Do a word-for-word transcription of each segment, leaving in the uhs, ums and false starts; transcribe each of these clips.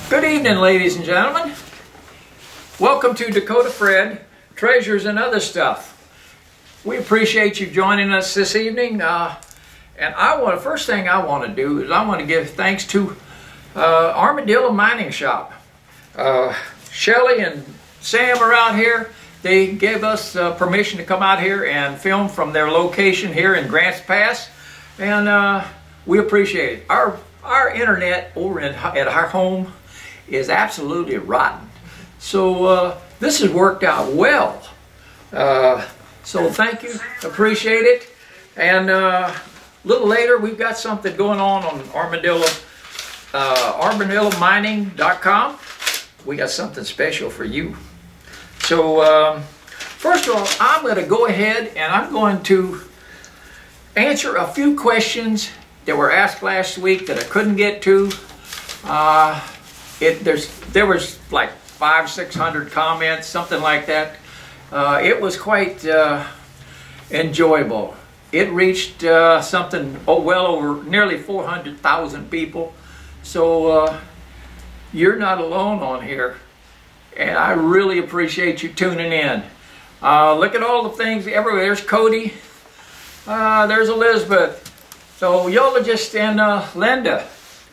Good evening, ladies and gentlemen. Welcome to Dakota Fred, Treasures and Other Stuff. We appreciate you joining us this evening. Uh, and I want, the first thing I want to do is I want to give thanks to uh, Armadillo Mining Shop. Uh, Shelly and Sam are out here. They gave us uh, permission to come out here and film from their location here in Grants Pass. And uh, we appreciate it. Our, our internet over in, at our home is absolutely rotten. So uh, this has worked out well. Uh, so thank you, appreciate it. And uh, a little later we've got something going on on Armadillo, uh, armadillo mining dot com. We got something special for you. So um, first of all, I'm going to go ahead and I'm going to answer a few questions that were asked last week that I couldn't get to. Uh, It, there's, there was like five, six hundred comments, something like that. Uh, it was quite uh, enjoyable. It reached uh, something oh, well over nearly four hundred thousand people. So uh, you're not alone on here, and I really appreciate you tuning in. Uh, look at all the things everywhere. There's Cody. Uh, there's Elizabeth. So Yologist and uh, Linda.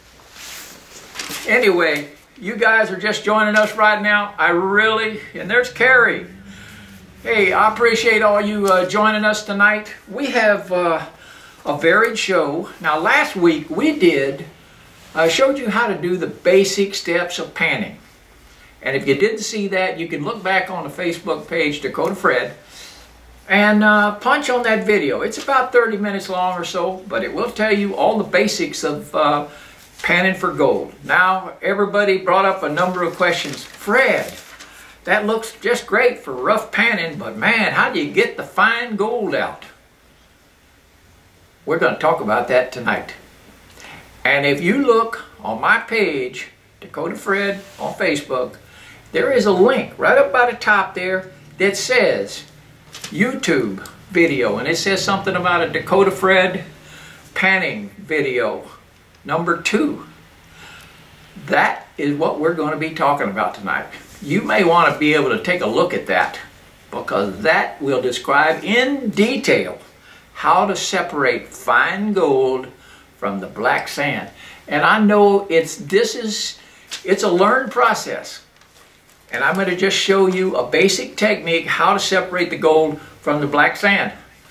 Anyway, you guys are just joining us right now. I really, and there's Carrie. Hey, I appreciate all you uh, joining us tonight. We have uh, a varied show. Now, last week we did, I showed you how to do the basic steps of panning. And if you didn't see that, you can look back on the Facebook page, Dakota Fred, and uh, punch on that video. It's about thirty minutes long or so, but it will tell you all the basics of uh, panning for gold. Now, everybody brought up a number of questions. Fred, that looks just great for rough panning, but man, how do you get the fine gold out? We're going to talk about that tonight. And if you look on my page, Dakota Fred on Facebook, there is a link right up by the top there that says YouTube video, and it says something about a Dakota Fred panning video. Number two, that is what we're going to be talking about tonight. You may want to be able to take a look at that, because that will describe in detail how to separate fine gold from the black sand. And I know it's this is it's a learned process, and I'm going to just show you a basic technique how to separate the gold from the black sand.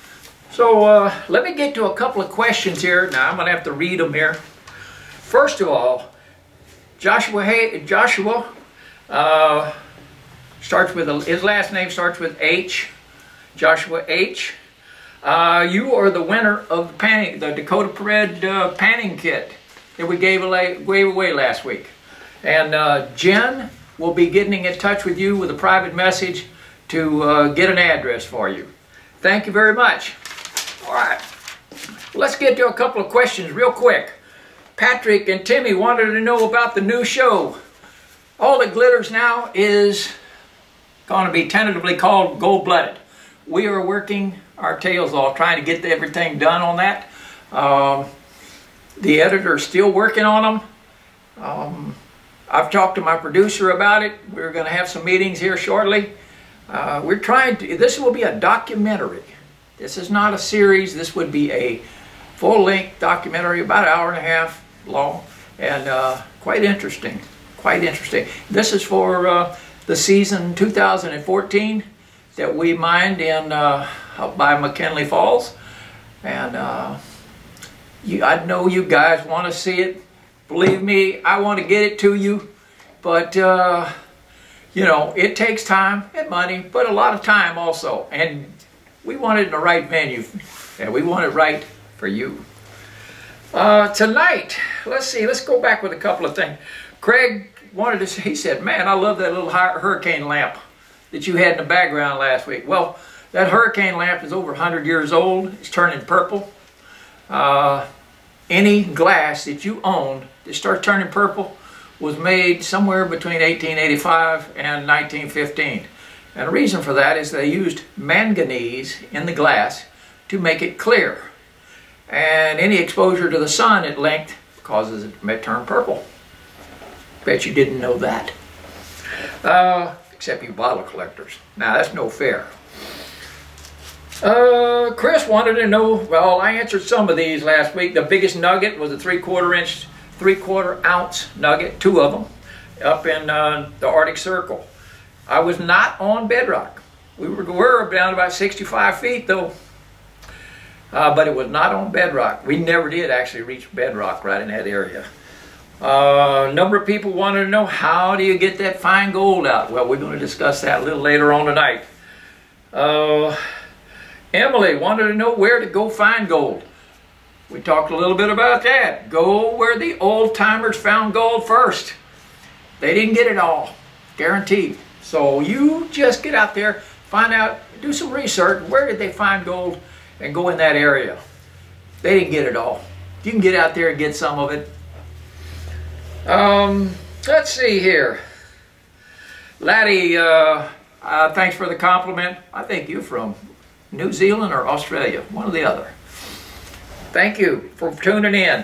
So uh, let me get to a couple of questions here. Now I'm going to have to read them here. First of all, Joshua, hey, Joshua uh, starts with, a, his last name starts with H, Joshua H. Uh, you are the winner of the, panning, the Dakota Fred uh, panning kit that we gave away, gave away last week. And uh, Jen will be getting in touch with you with a private message to uh, get an address for you. Thank you very much. All right, let's get to a couple of questions real quick. Patrick and Timmy wanted to know about the new show. All that glitters now is going to be tentatively called Gold Blooded. We are working our tails off trying to get everything done on that. Um, the editor is still working on them. Um, I've talked to my producer about it. We're going to have some meetings here shortly. Uh, we're trying to, this will be a documentary. This is not a series. This would be a full-length documentary, about an hour and a half long, and uh, quite interesting, quite interesting. This is for uh, the season two thousand fourteen that we mined in uh, up by McKinley Falls, and uh, you, I know you guys want to see it. Believe me, I want to get it to you, but uh, you know, it takes time and money, but a lot of time also, and we want it in the right venue, and we want it right for you. Uh, tonight, let's see, let's go back with a couple of things. Craig wanted to say, he said, man, I love that little hurricane lamp that you had in the background last week. Well, that hurricane lamp is over one hundred years old. It's turning purple. Uh, any glass that you own that starts turning purple was made somewhere between eighteen eighty-five and nineteen fifteen. And the reason for that is they used manganese in the glass to make it clear. And any exposure to the sun at length causes it to turn purple. Bet you didn't know that. Uh, except you bottle collectors. Now that's no fair. Uh, Chris wanted to know, well, I answered some of these last week. The biggest nugget was a three quarter inch, three quarter ounce nugget, two of them, up in uh, the Arctic Circle. I was not on bedrock. We were, we were down about sixty-five feet though, uh, but it was not on bedrock. We never did actually reach bedrock right in that area. Uh, a number of people wanted to know, how do you get that fine gold out? Well, we're going to discuss that a little later on tonight. Uh, Emily wanted to know where to go find gold. We talked a little bit about that. Go where the old timers found gold first. They didn't get it all, guaranteed. So you just get out there, find out, do some research. Where did they find gold? And go in that area. They didn't get it all. You can get out there and get some of it. Um, let's see here. Laddie, uh, uh, thanks for the compliment. I think you're from New Zealand or Australia, one or the other. Thank you for tuning in.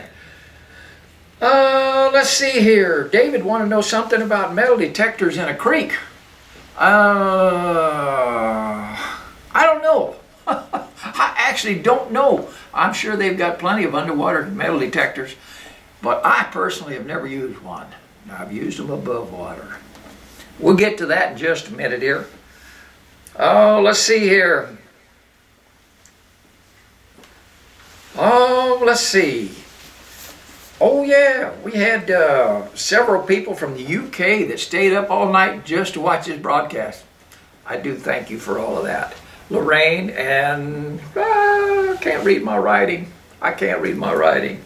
Uh, let's see here. David wanted to know something about metal detectors in a creek. Uh, I don't know. I actually don't know. I'm sure they've got plenty of underwater metal detectors, but I personally have never used one. I've used them above water. We'll get to that in just a minute here. Oh, let's see here. Oh, let's see. Oh yeah, we had uh, several people from the U K that stayed up all night just to watch this broadcast. I do thank you for all of that. Lorraine and uh, I can't read my writing. I can't read my writing.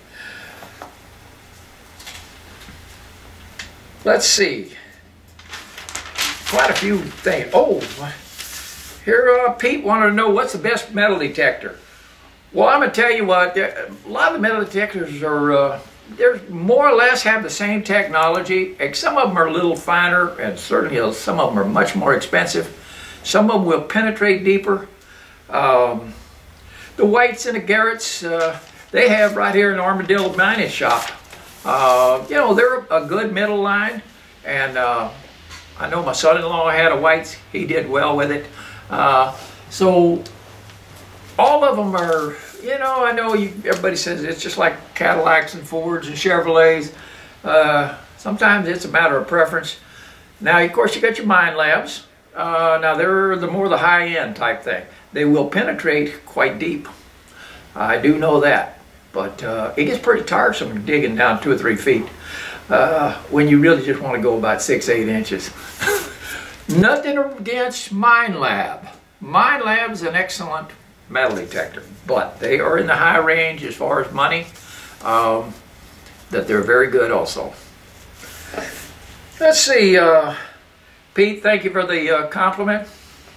Let's see. Quite a few things. Oh, here uh, Pete wanted to know what's the best metal detector. Well, I'm going to tell you what, a lot of the metal detectors are, uh, they're more or less have the same technology. Some of them are a little finer, and certainly some of them are much more expensive. Some of them will penetrate deeper. Um, the Whites and the Garretts, uh, they have right here in the Armadillo Mining Shop. Uh, you know, they're a good middle line, and uh, I know my son-in-law had a Whites. He did well with it. Uh, so all of them are, you know, I know you, everybody says it's just like Cadillacs and Fords and Chevrolets. Uh, sometimes it's a matter of preference. Now, of course, you got your Mine Labs. Uh, now, they're the more the high-end type thing. They will penetrate quite deep. I do know that. But uh, it gets pretty tiresome digging down two or three feet uh, when you really just want to go about six, eight inches. Nothing against Mine Lab. Mine Lab is an excellent metal detector, but they are in the high range as far as money, um, that they're very good also. Let's see, uh, Pete, thank you for the uh, compliment.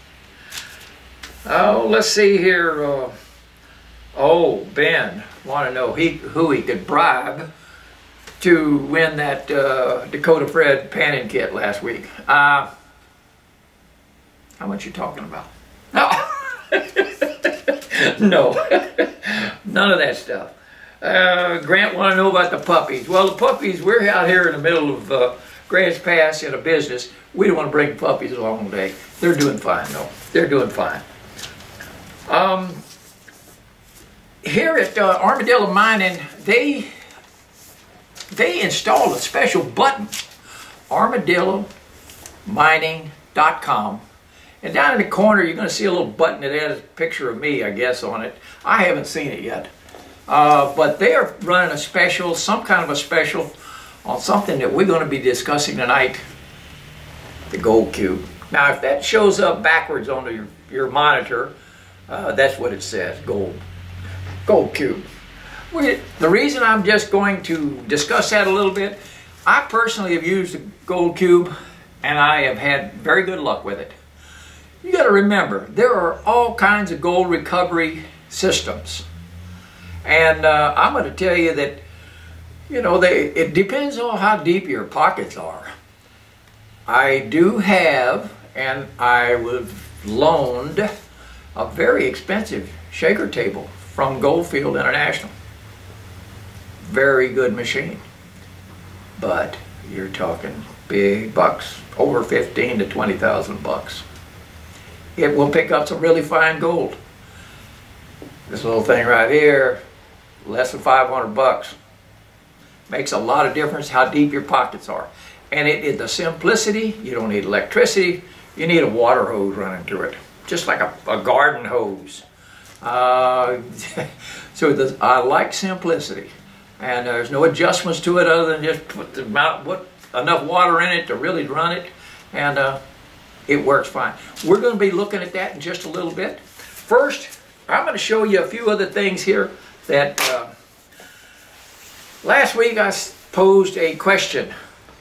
Oh, let's see here. Uh, oh, Ben want to know he, who he could bribe to win that uh, Dakota Fred panning kit last week. Uh, how much you talking about? No. No, none of that stuff. Uh, Grant want to know about the puppies. Well, the puppies, we're out here in the middle of uh, Grants Pass in a business. We don't want to bring puppies along today. They're doing fine, though. They're doing fine. Um, here at uh, Armadillo Mining, they, they installed a special button, armadillo mining dot com. And down in the corner, you're going to see a little button that has a picture of me, I guess, on it. I haven't seen it yet. Uh, but they are running a special, some kind of a special, on something that we're going to be discussing tonight, the Gold Cube. Now, if that shows up backwards on your, your monitor, uh, that's what it says, Gold. Gold Cube. We, the reason I'm just going to discuss that a little bit, I personally have used the Gold Cube, and I have had very good luck with it. You got to remember, there are all kinds of gold recovery systems. And uh, I'm going to tell you that, you know, they, it depends on how deep your pockets are. I do have, and I was loaned, a very expensive shaker table from Goldfield International. Very good machine. But you're talking big bucks, over fifteen to twenty thousand bucks. It will pick up some really fine gold. This little thing right here, less than five hundred bucks. Makes a lot of difference how deep your pockets are. And it, it the simplicity, you don't need electricity, you need a water hose running through it. Just like a, a garden hose. Uh, so the, I like simplicity. And there's no adjustments to it other than just put the amount, put enough water in it to really run it. And uh, it works fine. We're going to be looking at that in just a little bit. First, I'm going to show you a few other things here that uh, last week I posed a question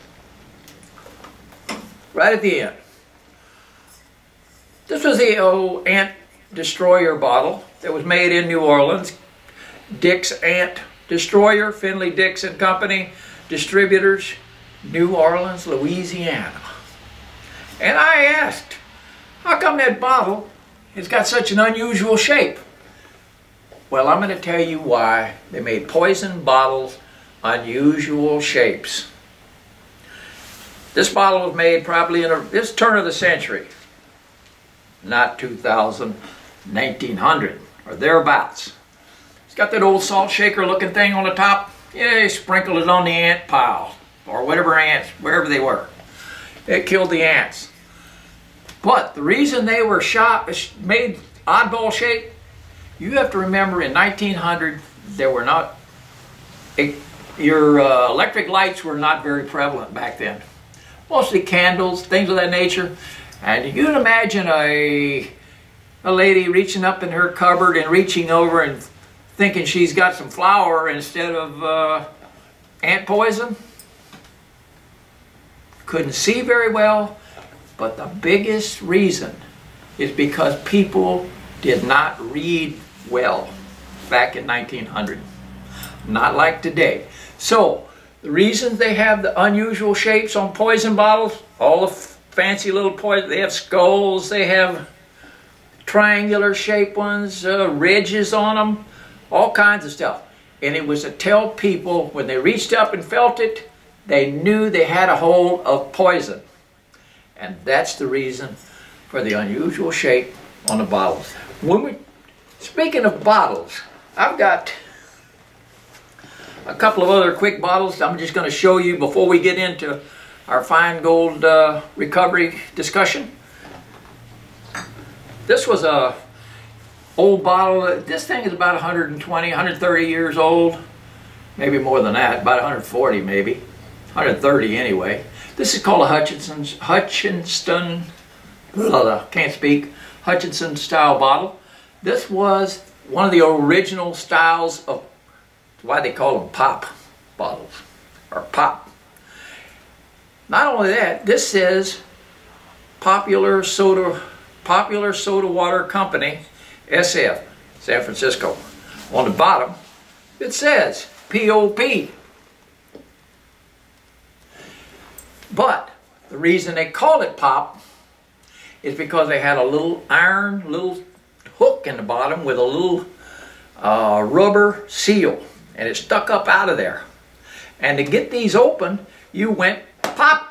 right at the end. This was the old Ant Destroyer bottle that was made in New Orleans. Dick's Ant Destroyer, Finley Dix and Company, distributors, New Orleans, Louisiana. And I asked, how come that bottle has got such an unusual shape? Well, I'm going to tell you why they made poison bottles unusual shapes. This bottle was made probably in a, this turn of the century, not two thousand, nineteen hundred, or thereabouts. It's got that old salt shaker looking thing on the top. Yeah, they sprinkled it on the ant pile, or whatever ants, wherever they were. It killed the ants. But the reason they were shot, made oddball shape, you have to remember in nineteen hundred, there were not, it, your uh, electric lights were not very prevalent back then. Mostly candles, things of that nature. And you can imagine a, a lady reaching up in her cupboard and reaching over and thinking she's got some flour instead of uh, ant poison. Couldn't see very well, but the biggest reason is because people did not read well back in nineteen hundred. Not like today. So, the reasons they have the unusual shapes on poison bottles, all the fancy little poison, they have skulls, they have triangular shaped ones, uh, ridges on them, all kinds of stuff. And it was to tell people when they reached up and felt it, they knew they had a hold of poison. And that's the reason for the unusual shape on the bottles. When we, speaking of bottles, I've got a couple of other quick bottles I'm just going to show you before we get into our fine gold uh, recovery discussion. This was a old bottle. This thing is about one hundred twenty, one hundred thirty years old. Maybe more than that, about one hundred forty maybe. one hundred thirty anyway. This is called a Hutchinson's, Hutchinson, blah, can't speak, Hutchinson style bottle. This was one of the original styles of, why they call them pop bottles, or pop. Not only that, this says Popular Soda, Popular Soda Water Company, S F, San Francisco. On the bottom, it says P O P. But the reason they called it pop is because they had a little iron, little hook in the bottom with a little uh, rubber seal. And it stuck up out of there. And to get these open, you went pop.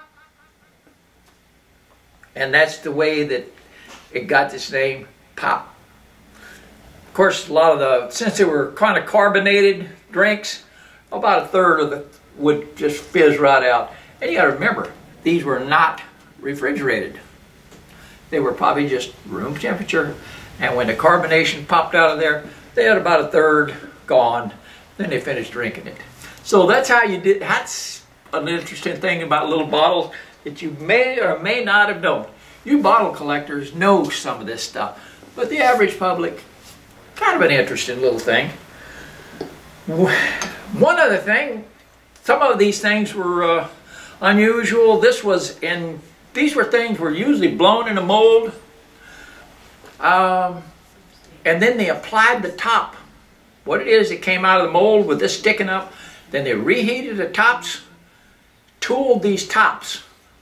And that's the way that it got this name, pop. Of course, a lot of the, since they were kind of carbonated drinks, about a third of it would just fizz right out. And you got to remember, these were not refrigerated. They were probably just room temperature. And when the carbonation popped out of there, they had about a third gone. Then they finished drinking it. So that's how you did. That's an interesting thing about little bottles that you may or may not have known. You bottle collectors know some of this stuff, but the average public, kind of an interesting little thing. One other thing, some of these things were uh, unusual. This was in, these were things were usually blown in a mold, um, and then they applied the top. What it is, it came out of the mold with this sticking up. Then they reheated the tops, tooled these tops.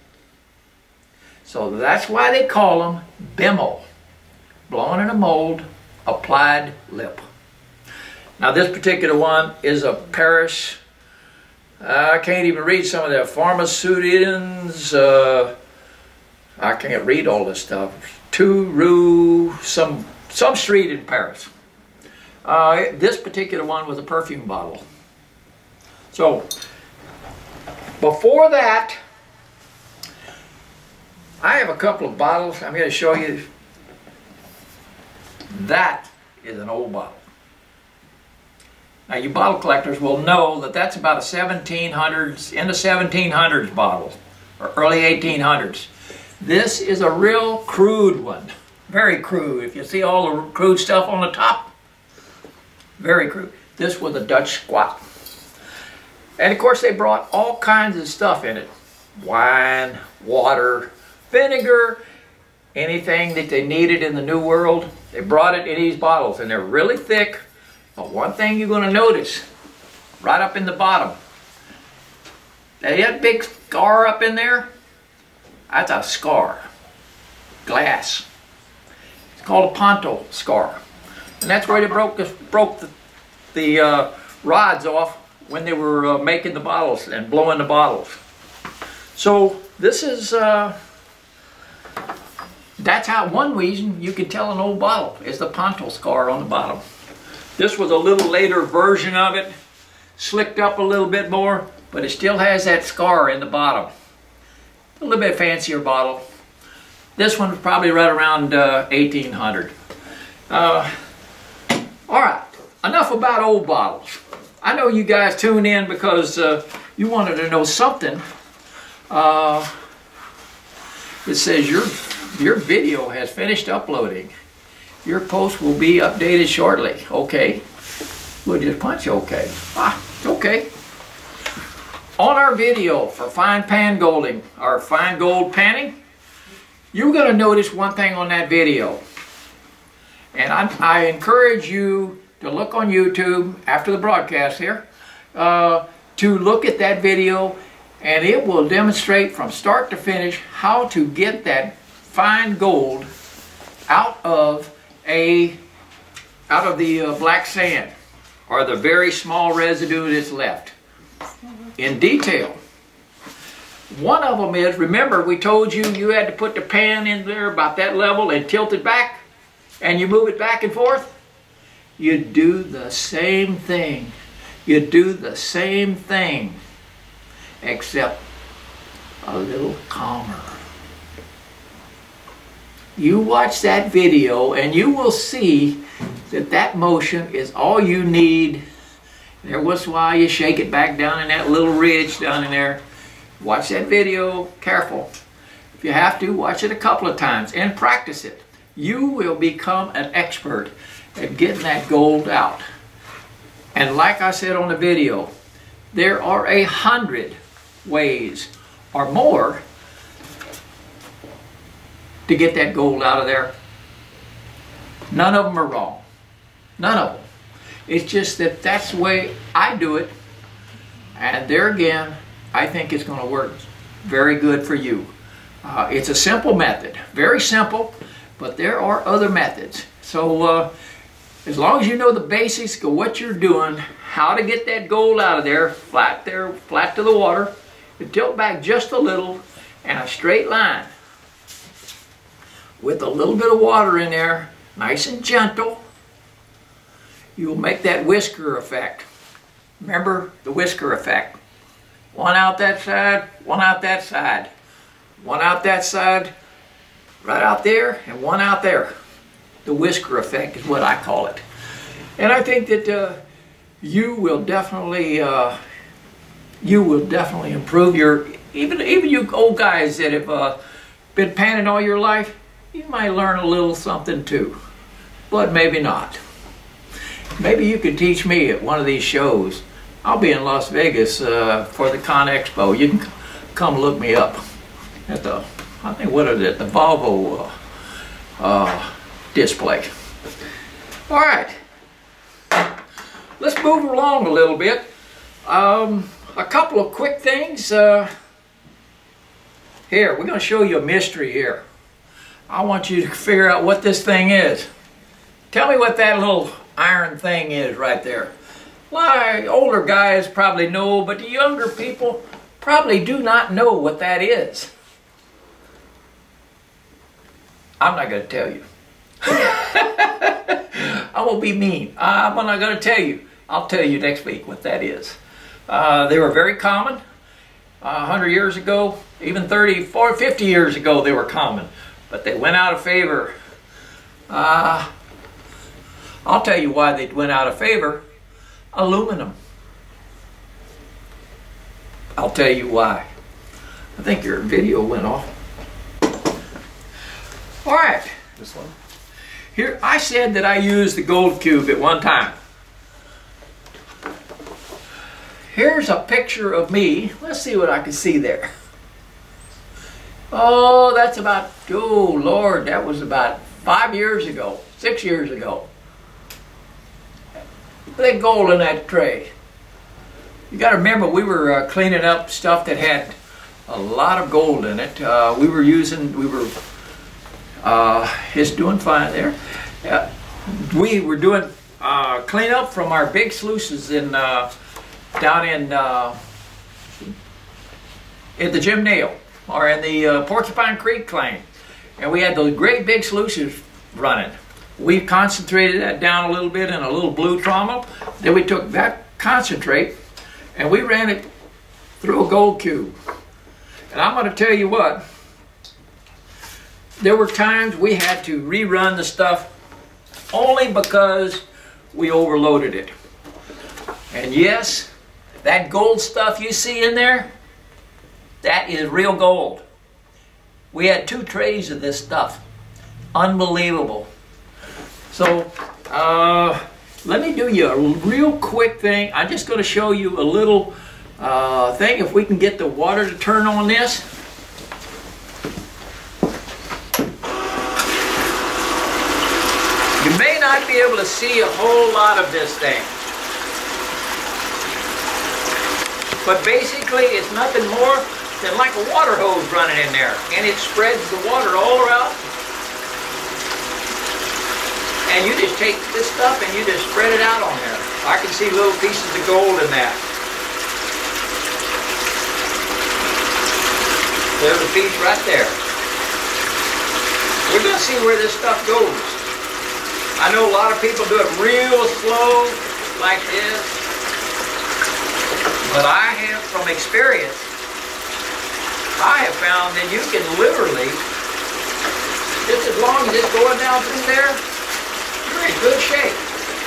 So that's why they call them B I M O, blown in a mold, applied lip. Now this particular one is a Paris I can't even read some of their pharmaceuticals. Uh, I can't read all this stuff. Two Rue, some, some street in Paris. Uh, this particular one was a perfume bottle. So, before that, I have a couple of bottles. I'm going to show you. That is an old bottle. Now, you bottle collectors will know that that's about a seventeen hundreds, in the seventeen hundreds bottle, or early eighteen hundreds. This is a real crude one. Very crude. If you see all the crude stuff on the top, very crude. This was a Dutch squat. And of course, they brought all kinds of stuff in it. Wine, water, vinegar, anything that they needed in the New World. They brought it in these bottles, and they're really thick. But one thing you're going to notice, right up in the bottom, that big scar up in there, that's a scar. Glass. It's called a Ponto scar. And that's where they broke the, broke the, the uh, rods off when they were uh, making the bottles and blowing the bottles. So this is, uh, that's how one reason you can tell an old bottle is the Ponto scar on the bottom. This was a little later version of it, slicked up a little bit more, but it still has that scar in the bottom. A little bit fancier bottle. This one was probably right around uh, eighteen hundred. Uh, all right, enough about old bottles. I know you guys tune in because uh, you wanted to know something. Uh, it says your, your video has finished uploading. Your post will be updated shortly. Okay. We'll just punch okay. Ah, okay. On our video for fine pan golding, or fine gold panning, you're going to notice one thing on that video. And I, I encourage you to look on YouTube after the broadcast here, uh, to look at that video, and it will demonstrate from start to finish how to get that fine gold out of a out of the uh, black sand, or the very small residue that's left, in detail. One of them is, remember we told you you had to put the pan in there about that level and tilt it back, and you move it back and forth? You do the same thing. You do the same thing, except a little calmer. You watch that video and you will see that that motion is all you need. There was why you shake it back down in that little ridge down in there. Watch that video, careful. If you have to, watch it a couple of times and practice it. You will become an expert at getting that gold out. And like I said on the video, there are a hundred ways or more to get that gold out of there. None of them are wrong. None of them. It's just that that's the way I do it. And there again, I think it's going to work very good for you. Uh, it's a simple method. Very simple, but there are other methods. So uh, as long as you know the basics of what you're doing, how to get that gold out of there, flat there, flat to the water, you tilt back just a little, and a straight line, with a little bit of water in there, nice and gentle, you'll make that whisker effect. Remember the whisker effect. One out that side, one out that side. One out that side, right out there, and one out there. The whisker effect is what I call it. And I think that uh, you will definitely, uh, you will definitely improve your, even, even you old guys that have uh, been panning all your life, you might learn a little something too, but maybe not. Maybe you could teach me at one of these shows. I'll be in Las Vegas uh, for the Con Expo. You can come look me up at the, I think, what is it, the Volvo uh, uh, display. All right, let's move along a little bit. Um, a couple of quick things. Uh, here, we're going to show you a mystery here. I want you to figure out what this thing is. Tell me what that little iron thing is right there. Why, older guys probably know, but the younger people probably do not know what that is. I'm not going to tell you. I won't be mean. I'm not going to tell you. I'll tell you next week what that is. Uh, they were very common. Uh, one hundred years ago, even thirty, forty, fifty years ago, they were common. But they went out of favor. Uh, I'll tell you why they went out of favor. Aluminum. I'll tell you why. I think your video went off. All right. This one? Here, I said that I used the gold cube at one time. Here's a picture of me. Let's see what I can see there. Oh, that's about, oh Lord, that was about five years ago, six years ago. They gold in that tray. You got to remember, we were uh, cleaning up stuff that had a lot of gold in it. Uh, we were using, we were, uh, it's doing fine there. Uh, we were doing uh, cleanup from our big sluices in uh, down in uh, at the Jim Nail or in the uh, Porcupine Creek claim, and we had those great big sluices running. We concentrated that down a little bit in a little blue trommel. Then we took that concentrate and we ran it through a gold cube. And I'm going to tell you what, there were times we had to rerun the stuff only because we overloaded it. And yes, that gold stuff you see in there, that is real gold. We had two trays of this stuff. Unbelievable. So, uh, let me do you a real quick thing. I'm just going to show you a little uh, thing. If we can get the water to turn on this. You may not be able to see a whole lot of this thing. But basically, it's nothing more than like a water hose running in there. And it spreads the water all around. And you just take this stuff and you just spread it out on there. I can see little pieces of gold in that. There's a piece right there. We're going to see where this stuff goes. I know a lot of people do it real slow, like this. But I have, from experience, I have found that you can literally, just as long as it's going down through there, you're in good shape.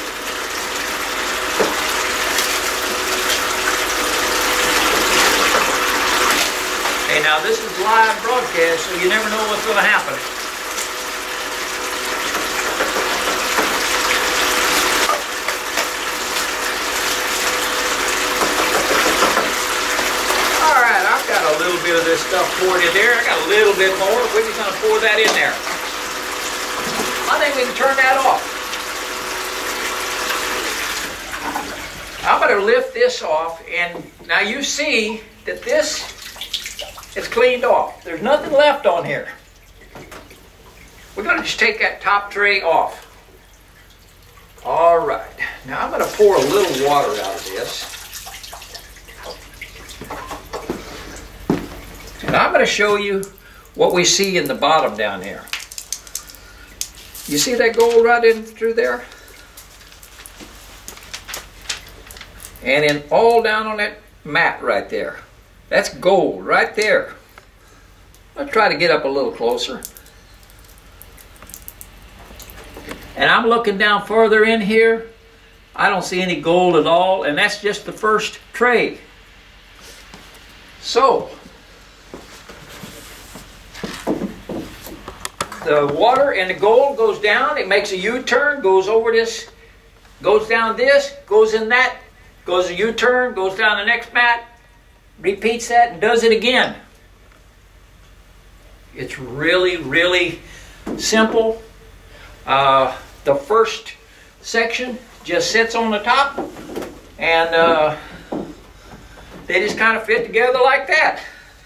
Hey, now this is live broadcast, so you never know what's going to happen. All right, I've got a little bit of this stuff poured in there. I got a little bit more. We're just going to pour that in there. I think we can turn that off. I'm going to lift this off, and now you see that this is cleaned off. There's nothing left on here. We're going to just take that top tray off. All right. Now I'm going to pour a little water out of this. And I'm going to show you what we see in the bottom down here. You see that gold right in through there? And then all down on that mat right there. That's gold right there. I'll try to get up a little closer. And I'm looking down further in here. I don't see any gold at all, and that's just the first tray. So, the water and the gold goes down, it makes a U-turn, goes over this, goes down this, goes in that, goes a U-turn, goes down the next mat, repeats that and does it again. It's really, really simple. Uh, the first section just sits on the top, and uh, they just kind of fit together like that.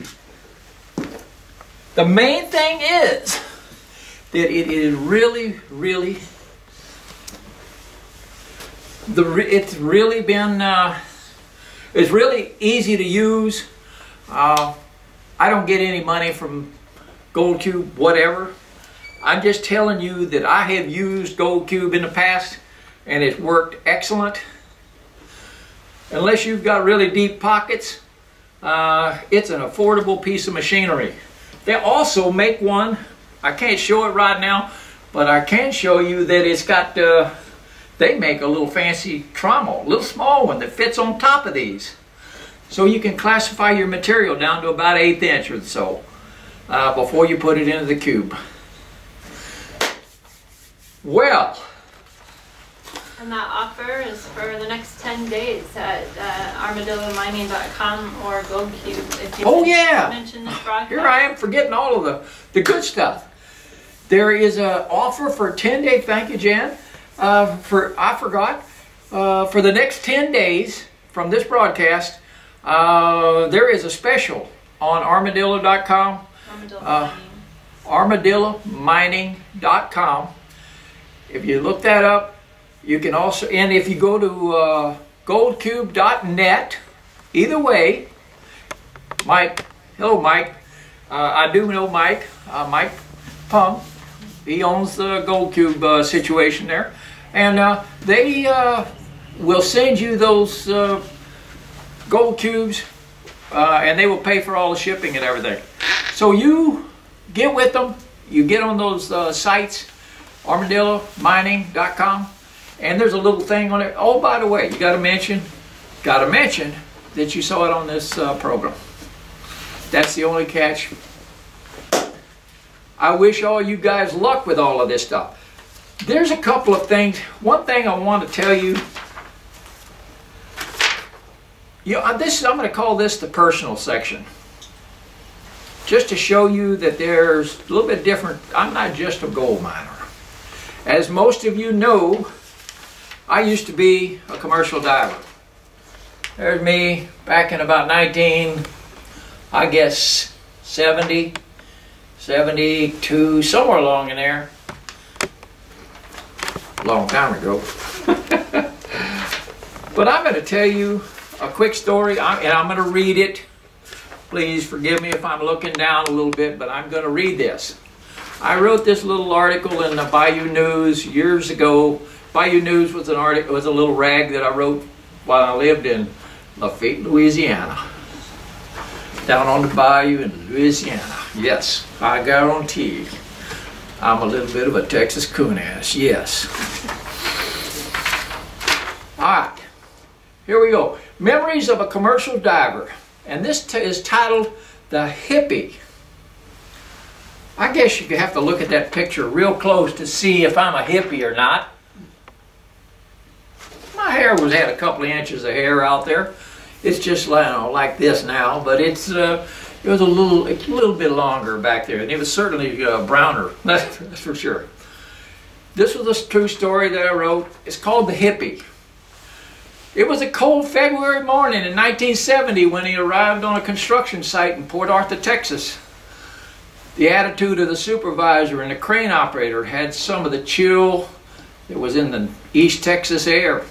The main thing is that it is really, really the it's really been uh, it's really easy to use. Uh, I don't get any money from Gold Cube, whatever. I'm just telling you that I have used Gold Cube in the past and it's worked excellent. Unless you've got really deep pockets, uh, it's an affordable piece of machinery. They also make one, I can't show it right now, but I can show you that it's got, uh, they make a little fancy trommel, a little small one that fits on top of these. So you can classify your material down to about an eighth inch or so uh, before you put it into the cube. Well. And that offer is for the next ten days at uh, armadillo mining dot com or Gold Cube. If you oh yeah! mention this broadcast. Here I am forgetting all of the, the good stuff. There is an offer for ten day, thank you Jan, uh, for, I forgot, uh, for the next ten days from this broadcast, uh, there is a special on armadillo dot com. Armadillo uh, Mining. armadillo mining dot com. If you look that up, you can also, and if you go to uh, gold cube dot net, either way, Mike, hello Mike, uh, I do know Mike, uh, Mike Pung, he owns the Gold Cube uh, situation there, and uh, they uh, will send you those uh, Gold Cubes, uh, and they will pay for all the shipping and everything. So you get with them, you get on those uh, sites, armadillo mining dot com, and there's a little thing on it. Oh, by the way, you got to mention, got to mention that you saw it on this uh, program. That's the only catch. I wish all you guys luck with all of this stuff. There's a couple of things. One thing I want to tell you. You know, this I'm going to call this the personal section. Just to show you that there's a little bit different. I'm not just a gold miner. As most of you know, I used to be a commercial diver. There's me back in about nineteen, I guess, seventy, seventy-two, somewhere along in there. Long time ago. But I'm going to tell you a quick story, and I'm going to read it. Please forgive me if I'm looking down a little bit, but I'm going to read this. I wrote this little article in the Bayou News years ago. Bayou News was an article, was a little rag that I wrote while I lived in Lafayette, Louisiana. Down on the bayou in Louisiana. Yes, I guarantee I'm a little bit of a Texas coon ass. Yes. All right, here we go. Memories of a Commercial Diver, and this t is titled "The Hippie." I guess you have to look at that picture real close to see if I'm a hippie or not. My hair was had a couple of inches of hair out there. It's just you know, like this now, but it's uh, it was a little a little bit longer back there, and it was certainly uh, browner. That's for sure. This was a true story that I wrote. It's called "The Hippie." It was a cold February morning in nineteen seventy when he arrived on a construction site in Port Arthur, Texas. The attitude of the supervisor and the crane operator had some of the chill that was in the East Texas air.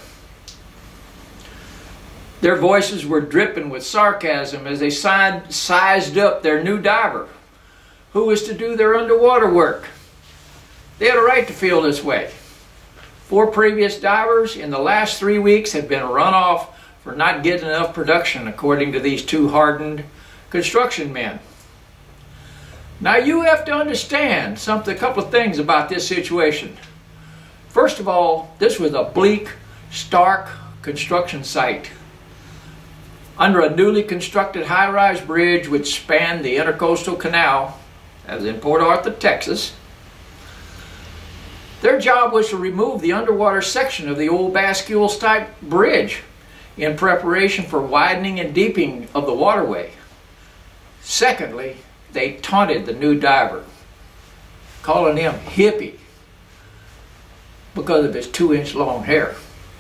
Their voices were dripping with sarcasm as they sized up their new diver, who was to do their underwater work. They had a right to feel this way. Four previous divers in the last three weeks had been run off for not getting enough production, according to these two hardened construction men. Now you have to understand something, a couple of things about this situation. First of all, this was a bleak, stark construction site under a newly constructed high-rise bridge which spanned the Intercoastal Canal, as in Port Arthur, Texas. Their job was to remove the underwater section of the old bascule-type bridge in preparation for widening and deepening of the waterway. Secondly, they taunted the new diver, calling him hippie because of his two-inch long hair.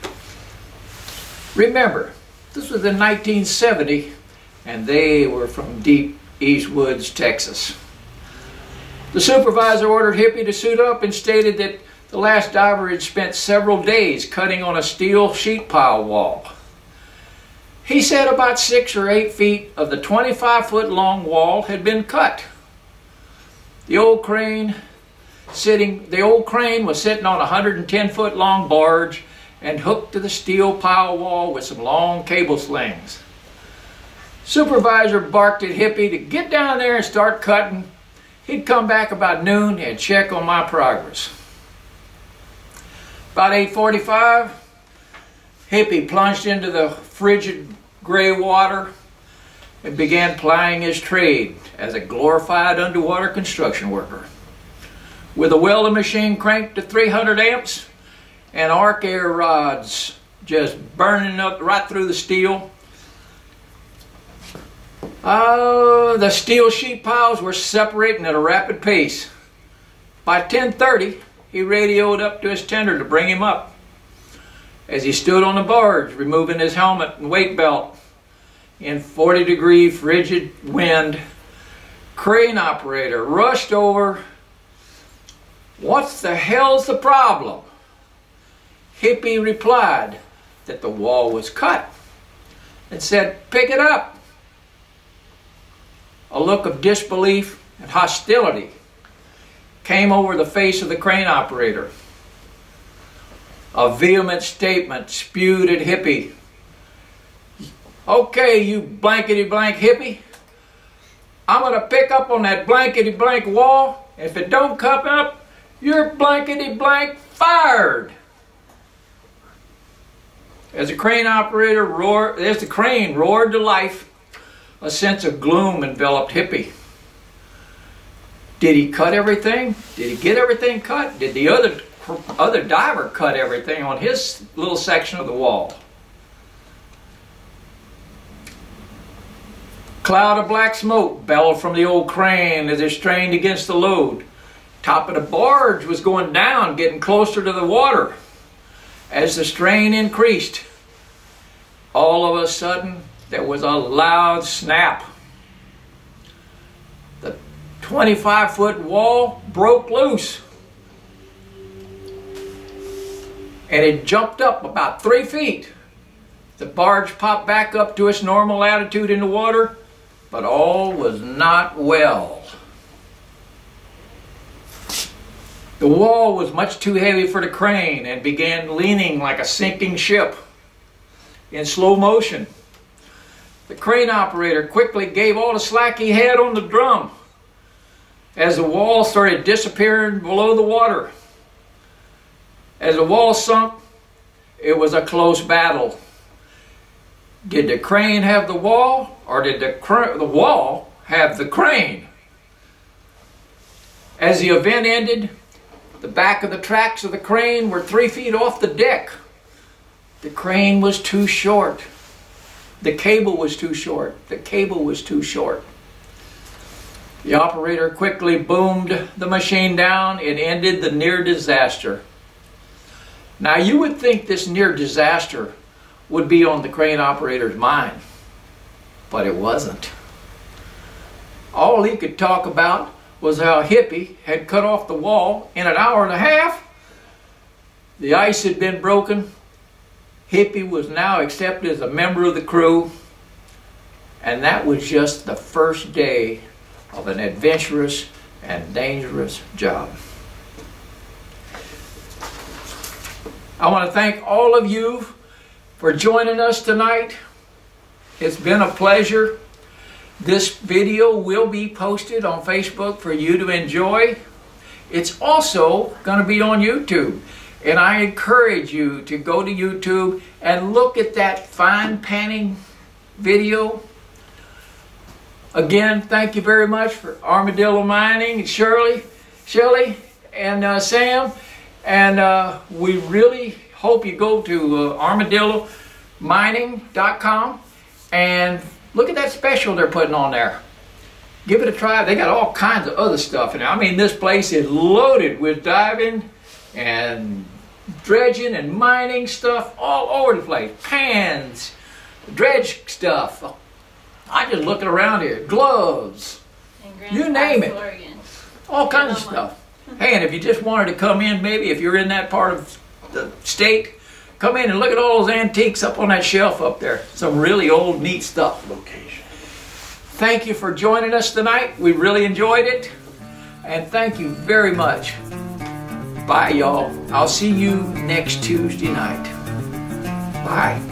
Remember, this was in nineteen seventy, and they were from deep East Woods, Texas. The supervisor ordered Hippie to suit up and stated that The last diver had spent several days cutting on a steel sheet pile wall. He said about six or eight feet of the twenty-five foot long wall had been cut. The old crane sitting, the old crane was sitting on a one hundred ten foot long barge and hooked to the steel pile wall with some long cable slings. Supervisor barked at Hippie to get down there and start cutting. He'd come back about noon and check on my progress. About eight forty-five, Hippie plunged into the frigid gray water and began plying his trade as a glorified underwater construction worker. With a welding machine cranked to three hundred amps and arc air rods just burning up right through the steel, uh, the steel sheet piles were separating at a rapid pace. By ten thirty, he radioed up to his tender to bring him up. As he stood on the barge, removing his helmet and weight belt, in forty degree frigid wind, crane operator rushed over. "What the hell's the problem?" Hippie replied that the wall was cut and said, "Pick it up." A look of disbelief and hostility came over the face of the crane operator. A vehement statement spewed at Hippie. "Okay, you blankety blank Hippie, I'm going to pick up on that blankety blank wall. If it don't come up, you're blankety blank fired." As the crane operator roared, as the crane roared to life, a sense of gloom enveloped Hippie. Did he cut everything? Did he get everything cut? Did the other other diver cut everything on his little section of the wall? Cloud of black smoke bellowed from the old crane as it strained against the load. Top of the barge was going down, getting closer to the water. As the strain increased, all of a sudden there was a loud snap. The twenty-five foot wall broke loose, and it jumped up about three feet. The barge popped back up to its normal attitude in the water, but all was not well. The wall was much too heavy for the crane and began leaning like a sinking ship in slow motion. The crane operator quickly gave all the slack he had on the drum as the wall started disappearing below the water. As the wall sunk, it was a close battle. Did the crane have the wall, or did the, cr the wall have the crane? As the event ended, the back of the tracks of the crane were three feet off the deck. The crane was too short. The cable was too short. The cable was too short. The operator quickly boomed the machine down and ended the near disaster. Now you would think this near disaster would be on the crane operator's mind, but it wasn't. All he could talk about was how Hippie had cut off the wall in an hour and a half. The ice had been broken. Hippie was now accepted as a member of the crew, and that was just the first day of an adventurous and dangerous job. I want to thank all of you for joining us tonight. It's been a pleasure. This video will be posted on Facebook for you to enjoy. It's also going to be on YouTube. And I encourage you to go to YouTube and look at that fine panning video. Again, thank you very much for Armadillo Mining, Shirley, Shelley, and uh, Sam. And uh, we really hope you go to uh, armadillo mining dot com and look at that special they're putting on there. Give it a try. They got all kinds of other stuff in there. I mean, this place is loaded with diving and dredging and mining stuff all over the place. Pans, dredge stuff. I just looking around here. Gloves. You name it. Oregon. All kinds of stuff. Hey, and if you just wanted to come in, maybe if you're in that part of the state, come in and look at all those antiques up on that shelf up there. Some really old, neat stuff. Location. Thank you for joining us tonight. We really enjoyed it. And thank you very much. Bye, y'all. I'll see you next Tuesday night. Bye.